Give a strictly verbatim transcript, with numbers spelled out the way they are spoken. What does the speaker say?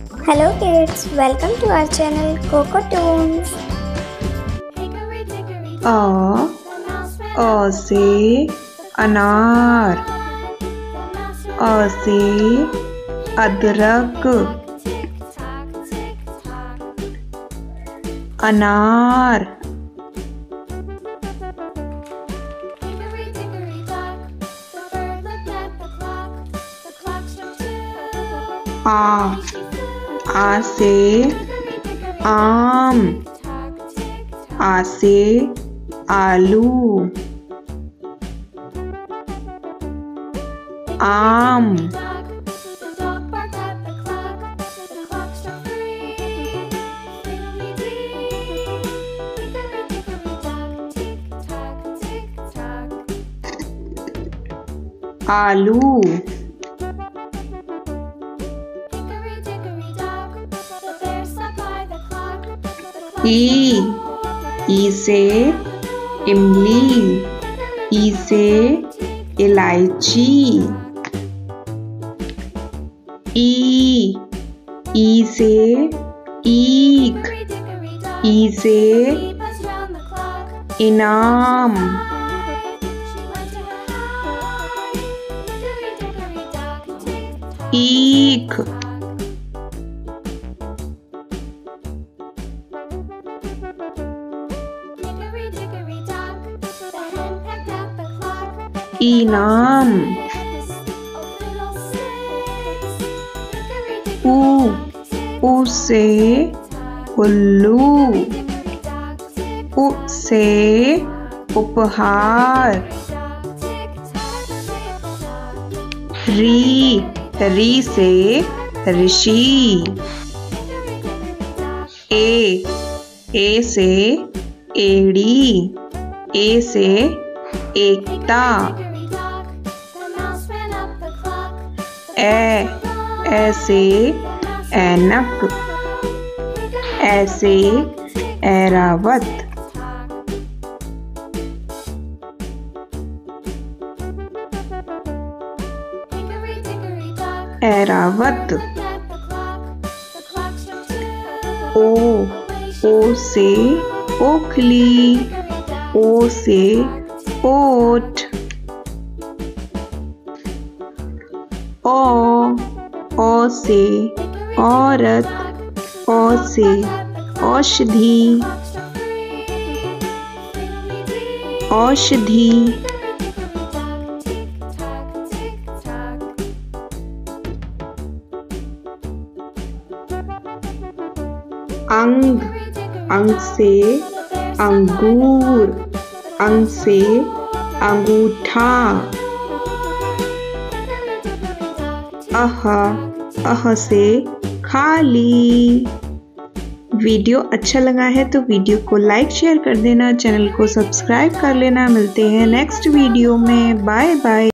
Hello kids, welcome to our channel Coco Toons. A A से अनार, अ से अदरक, अनार। आ आ से आम, आ से आलू, आम। आलू। ई ई से इमली, ई से इलायची। ई ई से ईख, ई से इनाम। ईख। इनाम। ऊ ऊ से उल्लू, उ से उपहार। री री से ऋषि। ए ए से एड़ी, ए से एकता। ए ए से ऐनक, ऐ से ऐरावत। ऐरावत। ओ ओ से ओखली, ओ से ओट। ओ ओ से औरत, औ से औषधि, औषधि। अंग अंग से अंगूर, अंग से अंगूठा। अह अह से खाली। वीडियो अच्छा लगा है तो वीडियो को लाइक शेयर कर देना, चैनल को सब्सक्राइब कर लेना। मिलते हैं नेक्स्ट वीडियो में। Bye bye.